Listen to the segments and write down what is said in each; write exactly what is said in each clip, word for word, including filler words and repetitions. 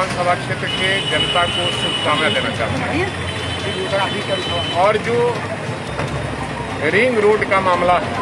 विधानसभा क्षेत्र के जनता को शुभकामना देना चाहता हूँ। और जो रिंग रोड का मामला है,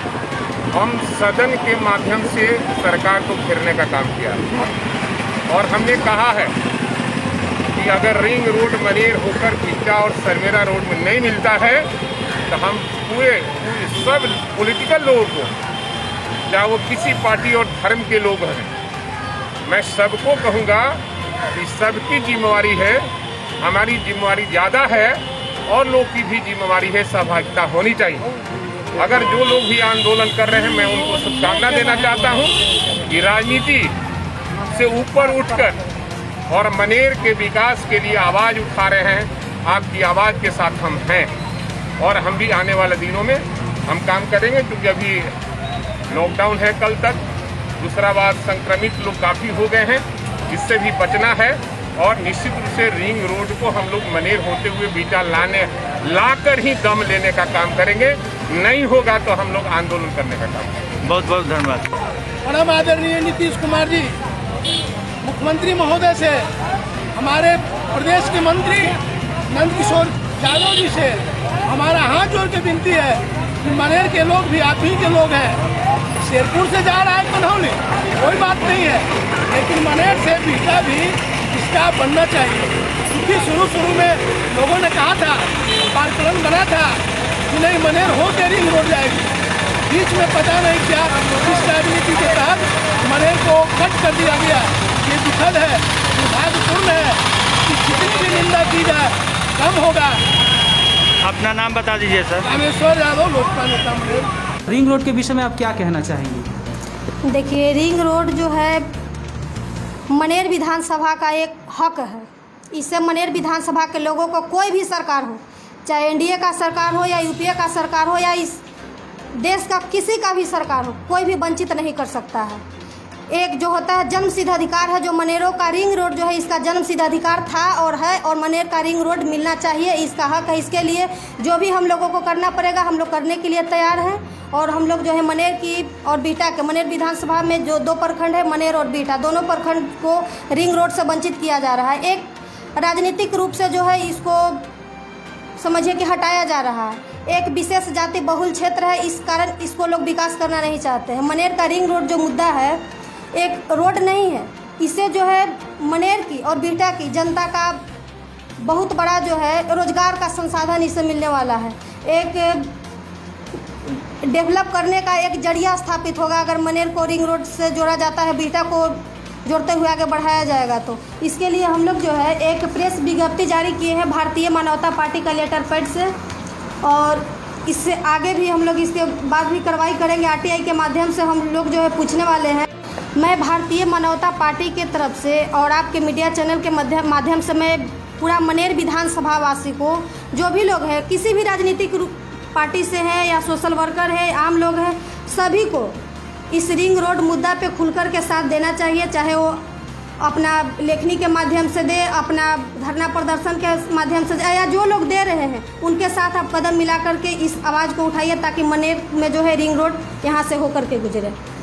हम सदन के माध्यम से सरकार को घेरने का काम किया और हमने कहा है कि अगर रिंग रोड मनेर होकर बिहटा और सरमेरा रोड में नहीं मिलता है तो हम पूरे, पूरे सब पॉलिटिकल लोगों को, चाहे वो किसी पार्टी और धर्म के लोग हैं, मैं सबको कहूँगा कि सबकी जिम्मेवारी है, हमारी जिम्मेवारी ज़्यादा है और लोग की भी जिम्मेवारी है, सहभागिता होनी चाहिए। अगर जो लोग भी आंदोलन कर रहे हैं, मैं उनको शुभकामना देना चाहता हूं कि राजनीति से ऊपर उठकर और मनेर के विकास के लिए आवाज़ उठा रहे हैं। आपकी आवाज़ के साथ हम हैं और हम भी आने वाले दिनों में हम काम करेंगे, क्योंकि अभी लॉकडाउन है कल तक। दूसरा बात, संक्रमित लोग काफ़ी हो गए हैं, इससे भी बचना है और निश्चित रूप से रिंग रोड को हम लोग मनेर होते हुए बिहटा लाने लाकर ही दम लेने का काम करेंगे। नहीं होगा तो हम लोग आंदोलन करने का काम करेंगे। बहुत बहुत धन्यवाद। परम आदरणीय नीतीश कुमार जी, मुख्यमंत्री महोदय से, हमारे प्रदेश के मंत्री नंदकिशोर यादव जी से हमारा हाथ जोड़ के विनती है कि मनेर के लोग भी आप ही के लोग हैं। शेरपुर से जा रहा है कन्हौली, कोई बात नहीं है, लेकिन मनेर से बिहटा भी इसका बनना चाहिए। क्योंकि शुरू शुरू में लोगों ने कहा था, कार्यक्रम बना था कि नहीं मनेर हो के रिंग रोड जाएगी। बीच में पता नहीं क्या इस राजनीति के तहत मनेर को कट कर दिया गया। ये दुखद है, दुर्भाग्यपूर्ण है कि कितनी भी निंदा की जाए कम होगा। अपना नाम बता दीजिए सर। रामेश्वर यादव, लोकसभा नेता मनेर। रिंग रोड के विषय में आप क्या कहना चाहेंगे? देखिए, रिंग रोड जो है मनेर विधानसभा का एक हक है। इससे मनेर विधानसभा के लोगों को कोई भी सरकार हो, चाहे एनडीए का सरकार हो या यूपीए का सरकार हो या इस देश का किसी का भी सरकार हो, कोई भी वंचित नहीं कर सकता है। एक जो होता है जन्म सिद्ध अधिकार है, जो मनेरों का रिंग रोड जो है इसका जन्म सिद्ध अधिकार था और है, और मनेर का रिंग रोड मिलना चाहिए, इसका हक है। इसके लिए जो भी हम लोगों को करना पड़ेगा हम लोग करने के लिए तैयार हैं। और हम लोग जो है मनेर की और बिहटा के, मनेर विधानसभा में जो दो प्रखंड है, मनेर और बिहटा, दोनों प्रखंड को रिंग रोड से वंचित किया जा रहा है। एक राजनीतिक रूप से जो है इसको समझिए कि हटाया जा रहा है। एक विशेष जाति बहुल क्षेत्र है, इस कारण इसको लोग विकास करना नहीं चाहते हैं। मनेर का रिंग रोड जो मुद्दा है एक रोड नहीं है, इससे जो है मनेर की और बिहटा की जनता का बहुत बड़ा जो है रोजगार का संसाधन इससे मिलने वाला है। एक डेवलप करने का एक जरिया स्थापित होगा अगर मनेर को रिंग रोड से जोड़ा जाता है, बिहटा को जोड़ते हुए आगे बढ़ाया जाएगा। तो इसके लिए हम लोग जो है एक प्रेस विज्ञप्ति जारी किए हैं भारतीय मानवता पार्टी का लेटर पैड से, और इससे आगे भी हम लोग इसके बाद भी कार्रवाई करेंगे। आरटीआई के माध्यम से हम लोग जो है पूछने वाले हैं। मैं भारतीय मानवता पार्टी के तरफ से और आपके मीडिया चैनल के माध्यम माध्यम से मैं पूरा मनेर विधानसभा वासी को, जो भी लोग हैं, किसी भी राजनीतिक पार्टी से हैं या सोशल वर्कर है, आम लोग हैं, सभी को इस रिंग रोड मुद्दा पे खुलकर के साथ देना चाहिए। चाहे वो अपना लेखनी के माध्यम से दे, अपना धरना प्रदर्शन के माध्यम से, या जो लोग दे रहे हैं उनके साथ आप कदम मिला करके इस आवाज़ को उठाइए, ताकि मनेर में जो है रिंग रोड यहाँ से होकर के गुजरे।